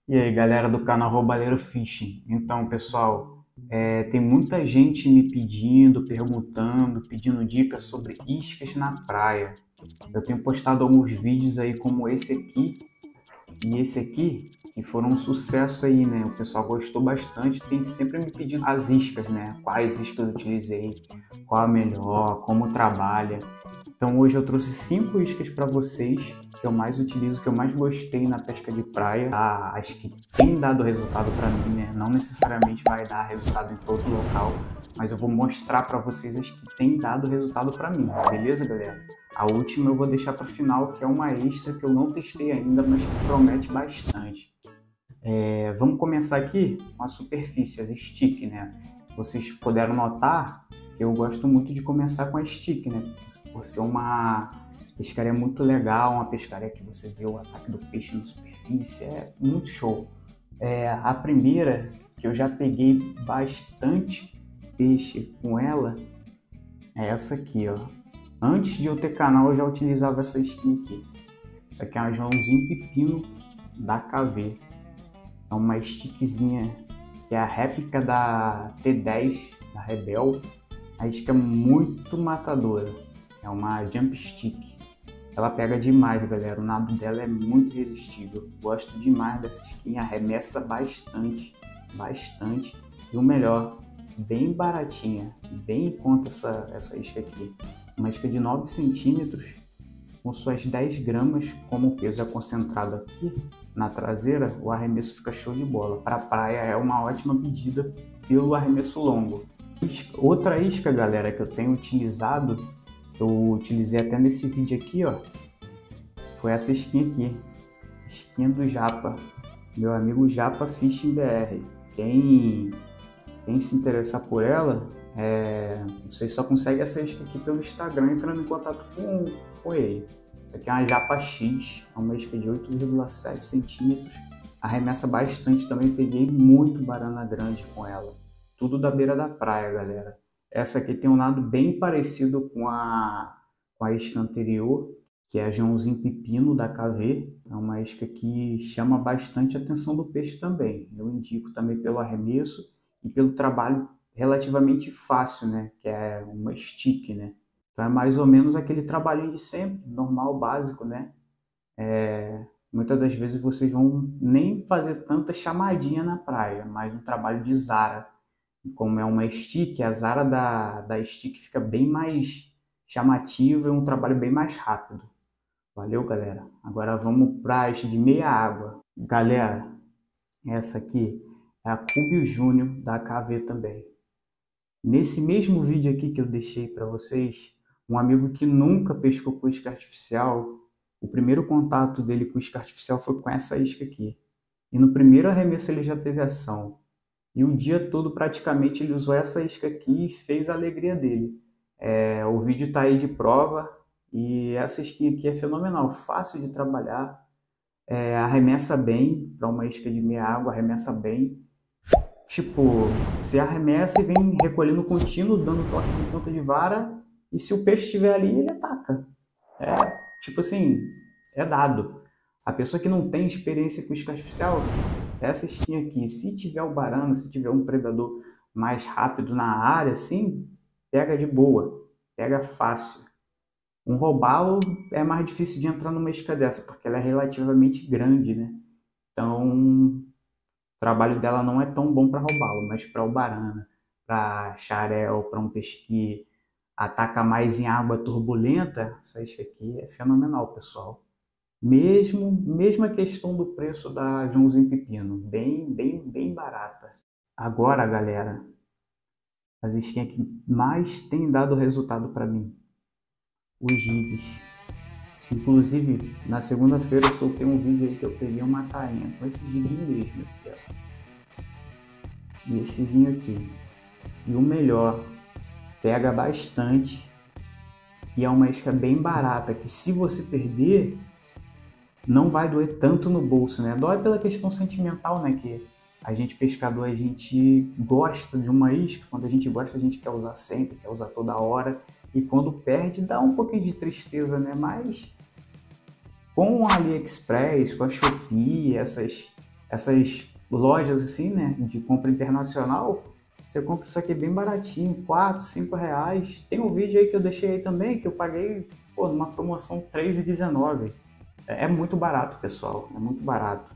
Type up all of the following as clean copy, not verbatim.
E aí, galera do canal Roubalheiro Fishing. Então, pessoal, tem muita gente me pedindo, perguntando, pedindo dicas sobre iscas na praia. Eu tenho postado alguns vídeos aí como esse aqui e esse aqui, que foram um sucesso aí, né? O pessoal gostou bastante, tem sempre me pedido as iscas, né? Quais iscas eu utilizei, qual a melhor, como trabalha. Então hoje eu trouxe 5 iscas para vocês que eu mais utilizo, que eu mais gostei na pesca de praia. As que tem dado resultado para mim, né? Não necessariamente vai dar resultado em todo local, mas eu vou mostrar para vocês as que tem dado resultado para mim, beleza, galera? A última eu vou deixar para o final, que é uma extra que eu não testei ainda, mas que promete bastante. Vamos começar aqui com a superfície, as stick, né? Vocês puderam notar que eu gosto muito de começar com a stick, né? Por ser uma pescaria muito legal, uma pescaria que você vê o ataque do peixe na superfície, é muito show. A primeira, que eu já peguei bastante peixe com ela, é essa aqui, ó. Antes de eu ter canal, eu já utilizava essa skin aqui. Isso aqui é uma Joãozinho Pepino da KV. É uma stickzinha que é a réplica da T10 da Rebel. A isca é muito matadora. É uma jump stick. Ela pega demais, galera. O nado dela é muito irresistível. Gosto demais dessa skin. Arremessa bastante. Bastante. E o melhor, bem baratinha. Bem em conta essa isca aqui. Uma isca de 9 centímetros com suas 10 gramas. Como o peso é concentrado aqui na traseira, o arremesso fica show de bola. Para a praia é uma ótima pedida pelo arremesso longo. Outra isca, galera, que eu tenho utilizado, eu utilizei até nesse vídeo aqui, ó, foi essa skin aqui, skin do Japa, meu amigo Japa Fishing BR. Quem se interessar por ela, vocês só conseguem essa isca aqui pelo Instagram entrando em contato com ele. Essa aqui é uma Japa X, é uma isca de 8,7 centímetros, arremessa bastante também, peguei muito barana grande com ela. Tudo da beira da praia, galera. Essa aqui tem um nado bem parecido com a isca anterior, que é a Joãozinho Pepino da KV. É uma isca que chama bastante a atenção do peixe também. Eu indico também pelo arremesso e pelo trabalho relativamente fácil, né? Que é uma stick, né? Então é mais ou menos aquele trabalhinho de sempre, normal, básico, né? Muitas das vezes vocês vão nem fazer tanta chamadinha na praia, mas um trabalho de Zara. Como é uma stick, a Zara da stick fica bem mais chamativa e um trabalho bem mais rápido. Valeu, galera. Agora vamos para a isca de meia água. Galera, essa aqui é a Cúbio Júnior da KV também. Nesse mesmo vídeo aqui que eu deixei para vocês, um amigo que nunca pescou com isca artificial, o primeiro contato dele com isca artificial foi com essa isca aqui. E no primeiro arremesso ele já teve ação. E o dia todo praticamente ele usou essa isca aqui e fez a alegria dele. O vídeo está aí de prova e essa isquinha aqui é fenomenal, fácil de trabalhar, arremessa bem, para uma isca de meia água, arremessa bem. Tipo, você arremessa e vem recolhendo contínuo, dando toque de ponta de vara, e se o peixe estiver ali, ele ataca. É, tipo assim, é dado. A pessoa que não tem experiência com isca artificial, essa isquinha aqui, se tiver o barano, se tiver um predador mais rápido na área, assim, pega de boa, pega fácil. Um robalo é mais difícil de entrar numa isca dessa, porque ela é relativamente grande, né? Então, o trabalho dela não é tão bom para robalo, mas para o barana, para xarel, para um peixe que ataca mais em água turbulenta, essa isca aqui é fenomenal, pessoal. Mesma questão do preço da Joãozinho Pepino, bem barata. Agora, galera, as isquinhas que mais têm dado resultado para mim, os jigs. Inclusive, na segunda-feira eu soltei um vídeo aí que eu peguei uma tainha com esse jiguinho mesmo aqui, ó. E essezinho aqui. E o melhor, pega bastante e é uma isca bem barata, que se você perder, não vai doer tanto no bolso, né? Dói pela questão sentimental, né? Que a gente pescador, a gente gosta de uma isca, quando a gente gosta a gente quer usar sempre, quer usar toda hora, e quando perde dá um pouquinho de tristeza, né? Mas com o AliExpress, com a Shopee, essas essas lojas assim, né, de compra internacional, você compra isso aqui bem baratinho, 4, 5 reais. Tem um vídeo aí que eu deixei aí também, que eu paguei, pô, numa promoção R$3,19. É muito barato, pessoal, é muito barato.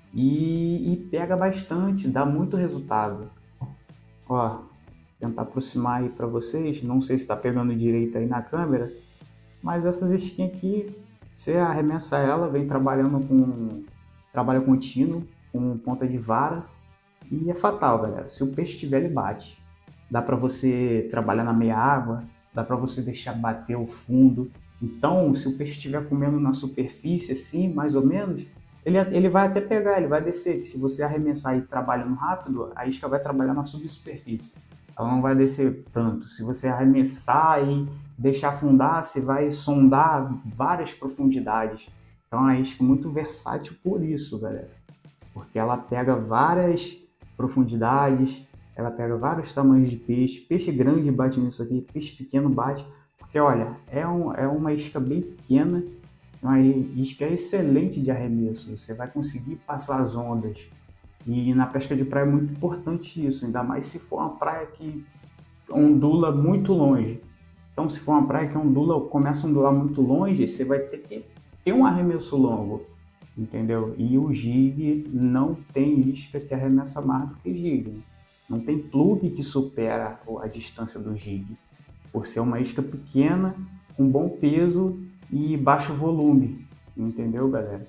E pega bastante, dá muito resultado. Ó, tentar aproximar aí para vocês, não sei se está pegando direito aí na câmera, mas essas skins aqui, você arremessa ela, vem trabalhando com trabalho contínuo, com ponta de vara, e é fatal, galera. Se o peixe tiver, ele bate. Dá para você trabalhar na meia água, dá para você deixar bater o fundo. Então, se o peixe estiver comendo na superfície, assim, mais ou menos, ele vai até pegar, ele vai descer. Que se você arremessar e trabalhando rápido, a isca vai trabalhar na subsuperfície. Ela não vai descer tanto. Se você arremessar e deixar afundar, você vai sondar várias profundidades. Então, é uma isca muito versátil por isso, galera. Porque ela pega várias profundidades, ela pega vários tamanhos de peixe. Peixe grande bate nisso aqui, peixe pequeno bate. Porque, olha, é uma isca bem pequena, uma isca excelente de arremesso. Você vai conseguir passar as ondas. E na pesca de praia é muito importante isso, ainda mais se for uma praia que ondula muito longe. Então, se for uma praia que começa a ondular muito longe, você vai ter que ter um arremesso longo, entendeu? E o jig não tem isca que arremessa mais do que jig. Não tem plug que supera a distância do jig, por ser uma isca pequena, com bom peso e baixo volume, entendeu, galera?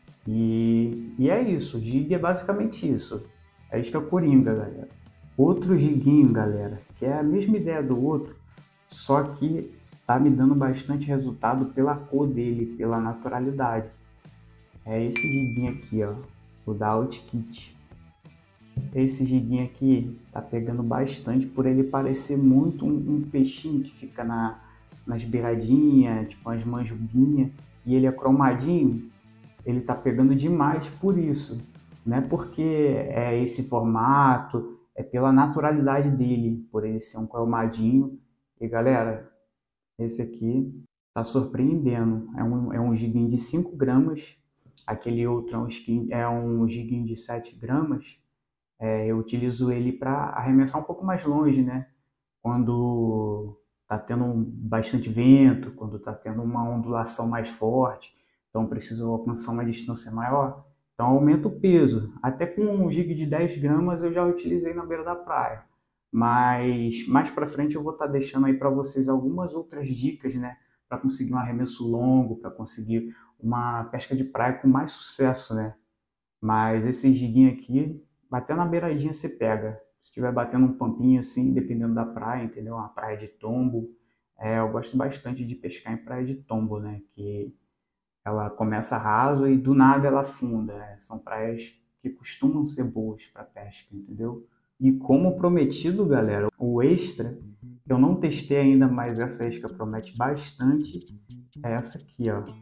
E é isso, o jig é basicamente isso, é a isca coringa, galera. Outro jiguinho, galera, que é a mesma ideia do outro, só que tá me dando bastante resultado pela cor dele, pela naturalidade. É esse jiguinho aqui, ó, o da Outkit. Esse jiguinho aqui tá pegando bastante por ele parecer muito um peixinho que fica nas beiradinhas, tipo umas manjuguinhas, e ele é cromadinho. Ele tá pegando demais por isso, não é porque é esse formato, é pela naturalidade dele, por ele ser um cromadinho. E galera, esse aqui tá surpreendendo, é um jiguinho de 5 gramas, aquele outro é um jiguinho de 7 gramas, eu utilizo ele para arremessar um pouco mais longe, né? Quando tá tendo bastante vento, quando tá tendo uma ondulação mais forte, então preciso alcançar uma distância maior, então aumenta o peso. Até com um jig de 10 gramas eu já utilizei na beira da praia. Mas mais para frente eu vou estar deixando aí para vocês algumas outras dicas, né? Para conseguir um arremesso longo, para conseguir uma pesca de praia com mais sucesso, né? Mas esse jiguinho aqui, batendo na beiradinha você pega. Se estiver batendo um pampinho assim, dependendo da praia, entendeu? Uma praia de tombo. Eu gosto bastante de pescar em praia de tombo, né? Que ela começa raso e do nada ela afunda, né? São praias que costumam ser boas para pesca, entendeu? E como prometido, galera, o extra, eu não testei ainda, mas essa isca promete bastante, é essa aqui, ó.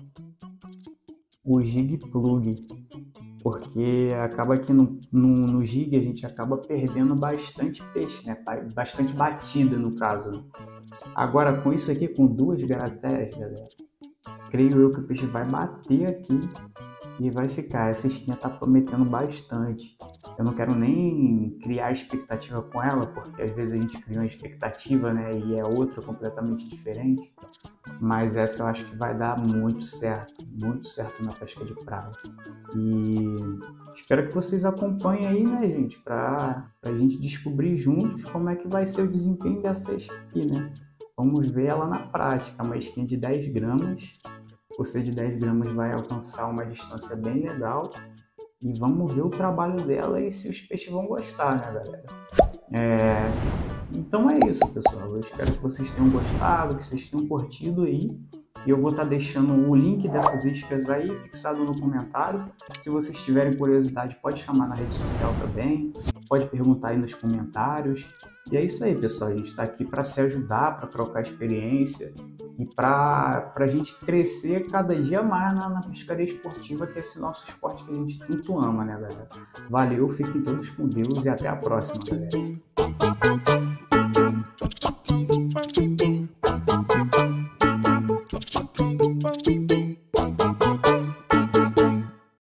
O jig plug. Porque acaba que no jig a gente acaba perdendo bastante peixe, né? Bastante batida no caso. Agora com isso aqui, com 2 garateias, galera, creio eu que o peixe vai bater aqui e vai ficar. Essa isquinha tá prometendo bastante. Eu não quero nem criar expectativa com ela, porque às vezes a gente cria uma expectativa, né? E é outra completamente diferente. Mas essa eu acho que vai dar muito certo na pesca de praia. E espero que vocês acompanhem aí, né, gente? Pra gente descobrir juntos como é que vai ser o desempenho dessa isca aqui, né? Vamos ver ela na prática. Uma isquinha de 10 gramas. Por ser de 10 gramas vai alcançar uma distância bem legal. E vamos ver o trabalho dela e se os peixes vão gostar, né, galera? Então é isso, pessoal. Eu espero que vocês tenham gostado, que vocês tenham curtido aí. E eu vou estar deixando o link dessas iscas aí fixado no comentário. Se vocês tiverem curiosidade, pode chamar na rede social também. Pode perguntar aí nos comentários. E é isso aí, pessoal. A gente está aqui para se ajudar, para trocar experiência e para a gente crescer cada dia mais na pescaria esportiva, que é esse nosso esporte que a gente tanto ama, né, galera? Valeu, fiquem todos com Deus e até a próxima, galera.